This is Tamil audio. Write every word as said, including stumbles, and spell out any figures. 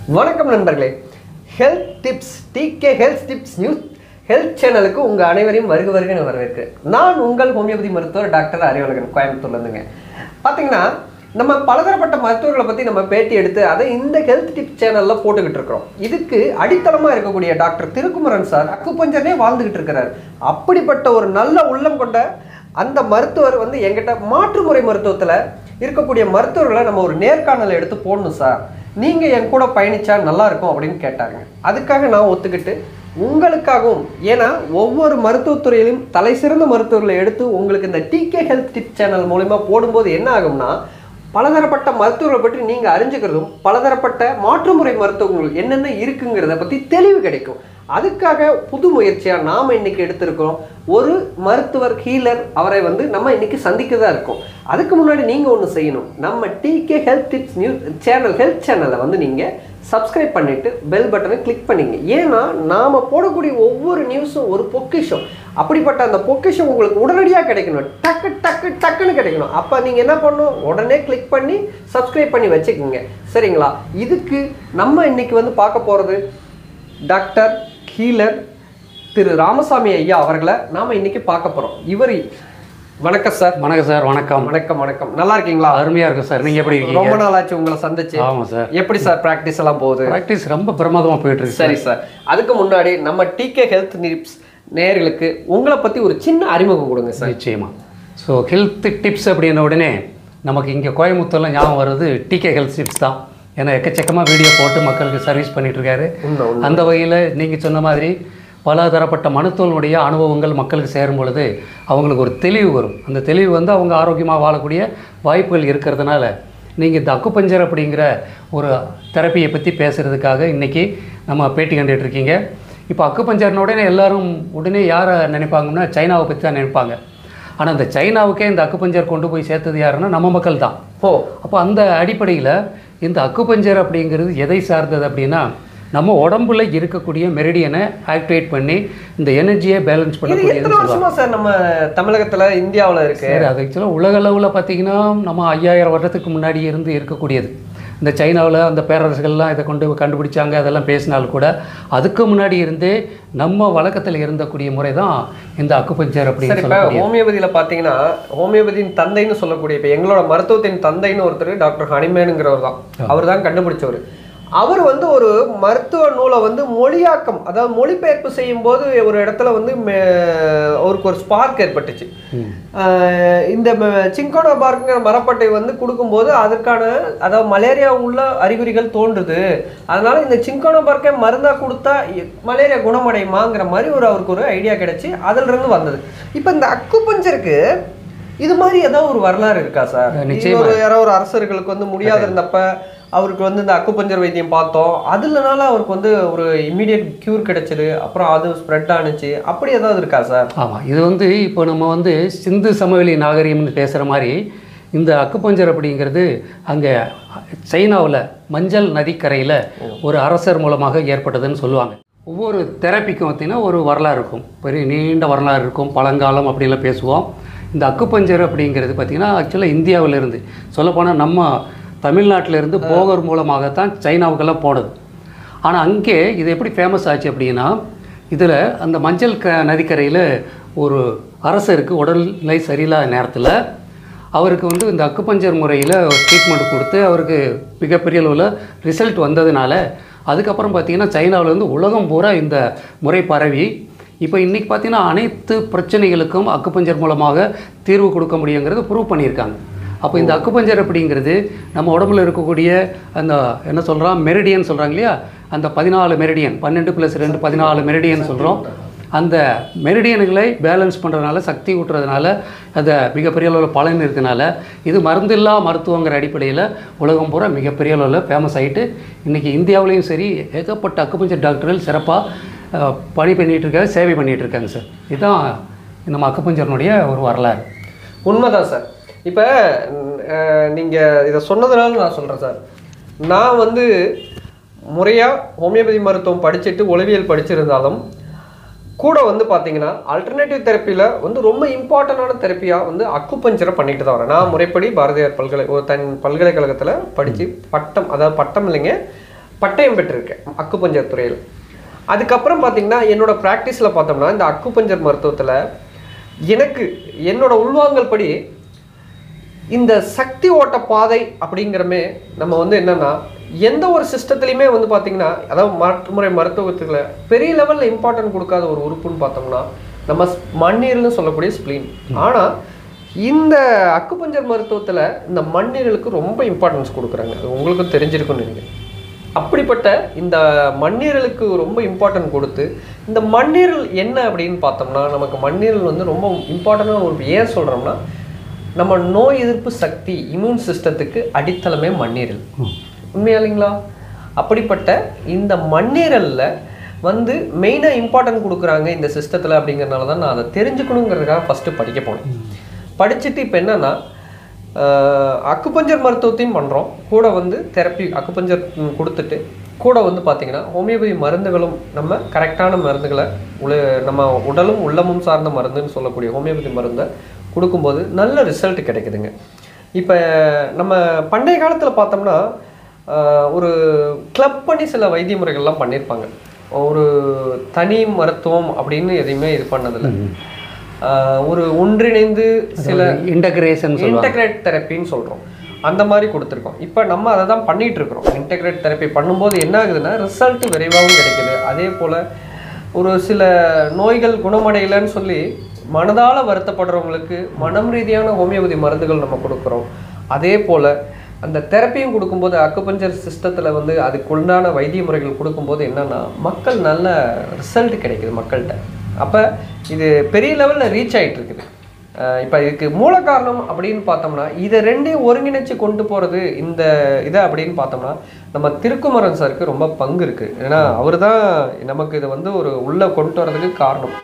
வணக்கம் நண்பர்களே. Health tips DK health tips news health சேனலுக்கு உங்கள் அனைவரையும் வருக வருக நான் வரவேற்கிறேன். நான் உங்கள் ஹோமியோபதி மருத்துவர் டாக்டர் அறிவழகன், கோயம்புத்தூர்லேருந்துங்க. பார்த்தீங்கன்னா நம்ம பலதரப்பட்ட மருத்துவர்களை பற்றி நம்ம பேட்டி எடுத்து அதை இந்த ஹெல்த் டிப்ஸ் சேனலில் போட்டுக்கிட்டு இருக்கிறோம். இதுக்கு அடித்தளமாக இருக்கக்கூடிய டாக்டர் திருக்குமரன் சார் அக்குபஞ்சர்னே வாழ்ந்துக்கிட்டு இருக்கிறார். அப்படிப்பட்ட ஒரு நல்ல உள்ளம் கொண்ட அந்த மருத்துவர் வந்து எங்கிட்ட மாற்றுமுறை மருத்துவத்தில் இருக்கக்கூடிய மருத்துவர்களை நம்ம ஒரு நேர்காணலை எடுத்து போடணும் சார், நீங்கள் என் கூட பயணிச்சா நல்லா இருக்கும் அப்படின்னு கேட்டாங்க. அதுக்காக நான் ஒத்துக்கிட்டு உங்களுக்காகவும், ஏன்னா ஒவ்வொரு மருத்துவத்துறையிலும் தலை சிறந்த மருத்துவர்களை எடுத்து உங்களுக்கு இந்த டிகே ஹெல்த் டிப் சேனல் மூலிமா போடும்போது என்ன ஆகும்னா, பலதரப்பட்ட மருத்துவர்களை பற்றி நீங்கள் அறிஞ்சுக்கிறதும் பலதரப்பட்ட மாற்றுமுறை மருத்துவங்கள் என்னென்ன இருக்குங்கிறத பற்றி தெளிவு கிடைக்கும். அதுக்காக புது முயற்சியாக நாம் இன்னைக்கு எடுத்திருக்கோம். ஒரு மருத்துவர் ஹீலர், அவரை வந்து நம்ம இன்னைக்கு சந்திக்க தான் இருக்கோம். அதுக்கு முன்னாடி நீங்கள் ஒன்று செய்யணும். நம்ம DK health tips news channel health சேனலை வந்து நீங்கள் சப்ஸ்கிரைப் பண்ணிவிட்டு பெல் பட்டனை கிளிக் பண்ணிங்க. ஏன்னா நாம் போடக்கூடிய ஒவ்வொரு நியூஸும் ஒரு பொக்கிஷம். அப்படிப்பட்ட அந்த பொக்கிஷம் உங்களுக்கு உடனடியாக கிடைக்கணும், டக்கு டக்கு டக்குன்னு கிடைக்கணும். அப்போ நீங்கள் என்ன பண்ணணும், உடனே கிளிக் பண்ணி சப்ஸ்கிரைப் பண்ணி வச்சுக்கோங்க, சரிங்களா? இதுக்கு நம்ம இன்னைக்கு வந்து பார்க்க போகிறது டாக்டர் ஹீலர் திரு ராமசாமி ஐயா அவர்களை நாம் இன்னைக்கு பார்க்க போகிறோம். இவர் வணக்கம் சார். வணக்கம் சார். வணக்கம் வணக்கம் வணக்கம். நல்லா இருக்கீங்களா? அருமையாக இருக்கும் சார். நீங்கள் எப்படி இருக்கீங்க? ரொம்ப நாள் ஆச்சு உங்களை சந்திச்சு. ஆமாம் சார். எப்படி சார் ப்ராக்டிஸ் எல்லாம் போகுது? ப்ராக்டிஸ் ரொம்ப பிரமாதமாக போயிட்டு இருக்கு. சரி சார், அதுக்கு முன்னாடி நம்ம டிகே ஹெல்த் டிப்ஸ் நேயர்களுக்கு உங்களை பற்றி ஒரு சின்ன அறிமுகம் கொடுங்க சார். நிச்சயமா. ஸோ ஹெல்த் டிப்ஸ் அப்படின்ன உடனே நமக்கு இங்கே கோயம்புத்தூரில் ஞாபகம் வருது டிகே ஹெல்த் டிப்ஸ் தான். ஏன்னா எக்கச்சக்கமாக வீடியோ போட்டு மக்களுக்கு சர்வீஸ் பண்ணிகிட்ருக்காரு. அந்த வகையில் நீங்கள் சொன்ன மாதிரி பல தரப்பட்ட மருத்துவனுடைய அனுபவங்கள் மக்களுக்கு சேரும் பொழுது அவங்களுக்கு ஒரு தெளிவு வரும். அந்த தெளிவு வந்து அவங்க ஆரோக்கியமாக வாழக்கூடிய வாய்ப்புகள் இருக்கிறதுனால நீங்கள் இந்த அக்குபஞ்சர் அப்படிங்கிற ஒரு தெரப்பியை பற்றி பேசுகிறதுக்காக இன்றைக்கி நம்ம பேட்டி கண்டுகிட்டு இருக்கீங்க. இப்போ அக்குபஞ்சர்ன உடனே எல்லோரும் உடனே யாரை நினைப்பாங்கன்னா சைனாவை பற்றி தான் நினைப்பாங்க. ஆனால் இந்த சைனாவுக்கே இந்த அக்குபஞ்சர் கொண்டு போய் சேர்த்தது யாருன்னா நம்ம மக்கள் தான். ஓ அப்போ அந்த அடிப்படையில் இந்த அக்குபஞ்சர் அப்படிங்கிறது எதை சார்ந்தது அப்படின்னா, நம்ம உடம்புல இருக்கக்கூடிய மெரிடியனை ஆக்டிவேட் பண்ணி இந்த எனர்ஜியை பேலன்ஸ் பண்ணக்கூடியது சார். நம்ம தமிழகத்தில் இந்தியாவில் இருக்கு. சரி, அது ஆக்சுவலாக உலக அளவில் பார்த்தீங்கன்னா நம்ம ஐயாயிரம் வருடத்துக்கு முன்னாடி இருந்து இருக்கக்கூடியது. இந்த சைனாவில் அந்த பேரரசுகள்லாம் இதை கொண்டு கண்டுபிடிச்சாங்க, அதெல்லாம் பேசினாலும் கூட அதுக்கு முன்னாடி இருந்தே நம்ம வழக்கத்தில் இருந்தக்கூடிய முறை தான் இந்த அக்குபஞ்சர் அப்படின்னு சொல்லி. ஹோமியோபதியில் பார்த்தீங்கன்னா ஹோமியோபதியின் தந்தைன்னு சொல்லக்கூடிய, இப்போ எங்களோட மருத்துவத்தின் தந்தைன்னு ஒருத்தர் டாக்டர் ஹனிமேனுங்கிறவர் தான். அவர் தான் கண்டுபிடிச்சவர். அவர் வந்து ஒரு மருத்துவ நூலை வந்து மொழியாக்கம், அதாவது மொழிபெயர்ப்பு செய்யும் போது ஒரு இடத்துல வந்து அவருக்கு ஒரு ஸ்பார்க் ஏற்பட்டுச்சு. இந்த சிங்கோனா பார்க்குங்கிற மரப்பட்டை வந்து கொடுக்கும்போது அதற்கான, அதாவது மலேரியா உள்ள அறிகுறிகள் தோன்றுது, அதனால இந்த சிங்கோனா பார்க்கை மருந்தாக கொடுத்தா மலேரியா குணமடையுமாங்கிற மாதிரி ஒரு அவருக்கு ஒரு ஐடியா கிடைச்சி அதில் இருந்து வந்தது. இப்போ இந்த அக்குபஞ்சருக்கு இது மாதிரி ஏதாவது ஒரு வரலாறு இருக்கா சார்? நிச்சயமா. யாரோ ஒரு அரசர்களுக்கு வந்து முடியாத இருந்தப்ப அவருக்கு வந்து இந்த அக்குபஞ்சர் வைத்தியம் பார்த்தோம், அதுலனால அவருக்கு வந்து ஒரு இம்மிடியட் க்யூர் கிடைச்சிது, அப்புறம் அது ஸ்ப்ரெட் ஆனிச்சு, அப்படி ஏதாவது இருக்கா சார்? ஆமாம், இது வந்து இப்போ நம்ம வந்து சிந்து சமவெளி நாகரிகம்னு பேசுகிற மாதிரி இந்த அக்குபஞ்சர் அப்படிங்கிறது அங்கே சைனாவில் மஞ்சள் நதிக்கரையில் ஒரு அரசர் மூலமாக ஏற்பட்டதுன்னு சொல்லுவாங்க. ஒவ்வொரு தெரப்பிக்கும் பார்த்திங்கன்னா ஒரு வரலாறு இருக்கும், பெரிய நீண்ட வரலாறு இருக்கும், பழங்காலம் அப்படின்லாம் பேசுவோம். இந்த அக்குபஞ்சர் அப்படிங்கிறது பார்த்திங்கன்னா ஆக்சுவலாக இந்தியாவிலேருந்து சொல்லப்போனால் நம்ம தமிழ்நாட்டிலேருந்து போகர் மூலமாகத்தான் சைனாவுக்கெல்லாம் போனது. ஆனால் அங்கே இது எப்படி ஃபேமஸ் ஆச்சு அப்படின்னா, இதில் அந்த மஞ்சள் க நதிக்கரையில் ஒரு அரசருக்கு உடல்நிலை சரியில்லாத நேரத்தில் அவருக்கு வந்து இந்த அக்குபஞ்சர் முறையில் ட்ரீட்மெண்ட் கொடுத்து அவருக்கு மிகப்பெரிய அளவில் ரிசல்ட் வந்ததுனால அதுக்கப்புறம் பார்த்திங்கன்னா சைனாவிலேருந்து உலகம் பூரா இந்த முறை பரவி இப்போ இன்றைக்கி பார்த்திங்கன்னா அனைத்து பிரச்சனைகளுக்கும் அக்குபஞ்சர் மூலமாக தீர்வு கொடுக்க முடியுங்கிறது ப்ரூவ் பண்ணியிருக்காங்க. அப்போ இந்த அக்குபஞ்சர் அப்படிங்கிறது நம்ம உடம்புல இருக்கக்கூடிய அந்த என்ன சொல்கிறோம் மெரிடியன் சொல்கிறாங்க இல்லையா, அந்த பதினாலு மெரிடியன், பன்னெண்டு ப்ளஸ் ரெண்டு பதினாலு மெரிடியன் சொல்கிறோம். அந்த மெரிடியன்களை பேலன்ஸ் பண்ணுறதுனால, சக்தி ஊட்டுறதுனால, அதை மிகப்பெரிய அளவில் பலன் இருக்கிறதுனால இது மருந்தில்லா மருத்துவங்கிற அடிப்படையில் உலகம் பூரா மிகப்பெரிய அளவில் ஃபேமஸ் ஆகிட்டு இன்றைக்கி இந்தியாவிலையும் சரி ஏகப்பட்ட அக்குபஞ்சர் டாக்டர்கள் சிறப்பாக பணி பண்ணிகிட்டு இருக்காங்க, சேவை பண்ணிகிட்டு இருக்காங்க சார். இதுதான் நம்ம அக்குபஞ்சர்னுடைய ஒரு வரலாறு. உண்மைதான் சார். இப்போ நீங்கள் இதை சொன்னதுனால நான் சொல்கிறேன் சார், நான் வந்து முறையாக ஹோமியோபதி மருத்துவம் படிச்சுட்டு ஒளிவியல் படிச்சிருந்தாலும் கூட வந்து பார்த்தீங்கன்னா ஆல்டர்னேட்டிவ் தெரப்பியில் வந்து ரொம்ப இம்பார்ட்டண்டான தெரப்பியாக வந்து அக்குபஞ்சரை பண்ணிட்டு தான் வரேன். நான் முறைப்படி பாரதியார் பல்கலை ஒரு தன் பல்கலைக்கழகத்தில் படித்து பட்டம், அதாவது பட்டம் இல்லைங்க, பட்டயம் பெற்றிருக்கேன் அக்குபஞ்சர் துறையில். அதுக்கப்புறம் பார்த்தீங்கன்னா என்னோட ப்ராக்டிஸில் பார்த்தோம்னா இந்த அக்குபஞ்சர் மருத்துவத்தில் எனக்கு என்னோட உள்வாங்கல் படி இந்த சக்தி ஓட்ட பாதை அப்படிங்கிறமே நம்ம வந்து என்னென்னா எந்த ஒரு சிஸ்டத்துலையுமே வந்து பார்த்திங்கன்னா, அதாவது மாற்றுமுறை மருத்துவத்தில் பெரிய லெவலில் இம்பார்ட்டன்ட் கொடுக்காத ஒரு உறுப்புன்னு பார்த்தோம்னா நம்ம மண்ணீரல்னு சொல்லக்கூடிய ஸ்ப்ளீன். ஆனால் இந்த அக்குபஞ்சர் மருத்துவத்தில் இந்த மண்ணீரலுக்கு ரொம்ப இம்பார்ட்டன்ஸ் கொடுக்குறாங்க. அது உங்களுக்கும் தெரிஞ்சிருக்குன்னு நினைக்கிறேன். அப்படிப்பட்ட இந்த மண்ணீரலுக்கு ரொம்ப இம்பார்ட்டன்ட் கொடுத்து இந்த மண்ணீரல் என்ன அப்படின்னு பார்த்தோம்னா, நமக்கு மண்ணீரல் வந்து ரொம்ப இம்பார்ட்டண்டான ஒரு ஏன் சொல்கிறோம்னா, நம்ம நோய் எதிர்ப்பு சக்தி இம்யூன் சிஸ்டத்துக்கு அடித்தளமே மண்ணீரல். உண்மையா இல்லைங்களா? அப்படிப்பட்ட இந்த மண்ணீரலில் வந்து மெயினாக இம்பார்ட்டன்ட் கொடுக்குறாங்க இந்த சிஸ்டத்தில். அப்படிங்கிறனால தான் நான் அதை தெரிஞ்சுக்கணுங்கிறதுக்காக ஃபஸ்ட்டு படிக்க போனேன். படிச்சுட்டு இப்போ என்னென்னா அக்குபஞ்சர் மருத்துவத்தையும் பண்ணுறோம், கூட வந்து தெரப்பி அக்குபஞ்சர் கொடுத்துட்டு கூட வந்து பார்த்திங்கன்னா ஹோமியோபதி மருந்துகளும் நம்ம கரெக்டான மருந்துகளை உள்ள நம்ம உடலும் உள்ளமும் சார்ந்த மருந்துன்னு சொல்லக்கூடிய ஹோமியோபதி மருந்தை கொடுக்கும்போது நல்ல ரிசல்ட் கிடைக்குதுங்க. இப்போ நம்ம பண்டைய காலத்தில் பார்த்தோம்னா ஒரு கிளப் பண்ணி சில வைத்திய முறைகள்லாம் பண்ணியிருப்பாங்க. ஒரு தனி மருத்துவம் அப்படின்னு எதையுமே இது பண்ணதில்லை. ஒரு ஒன்றிணைந்து சில இன்டகிரேஷன் இன்டகிரேட் தெரப்பின்னு சொல்கிறோம், அந்த மாதிரி கொடுத்துருக்கோம். இப்போ நம்ம அதை தான் பண்ணிகிட்டு இருக்கிறோம். இன்டகிரேட் தெரப்பி பண்ணும்போது என்ன ஆகுதுன்னா ரிசல்ட் விரைவாகவும் கிடைக்குது. அதே போல் ஒரு சில நோய்கள் குணமடையலைன்னு சொல்லி மனதால் வருத்தப்படுறவங்களுக்கு மனம் ரீதியான ஹோமியோபதி மருந்துகள் நம்ம கொடுக்குறோம். அதே போல் அந்த தெரப்பியும் கொடுக்கும்போது அக்குபஞ்சர் சிஸ்டத்தில் வந்து அதுக்குண்டான வைத்திய முறைகள் கொடுக்கும்போது என்னென்னா மக்கள் நல்ல ரிசல்ட் கிடைக்குது மக்கள்கிட்ட. அப்போ இது பெரிய லெவலில் ரீச் ஆகிட்டு இருக்குது. இப்போ இதுக்கு மூல காரணம் அப்படின்னு பார்த்தோம்னா இதை ரெண்டையும் ஒருங்கிணைச்சு கொண்டு போகிறது இந்த இதை அப்படின்னு பார்த்தோம்னா நம்ம திருக்குமரன் சாருக்கு ரொம்ப பங்கு இருக்குது. ஏன்னா அவர் தான் நமக்கு இதை வந்து ஒரு உள்ளே கொண்டு வரதுக்கு காரணம்.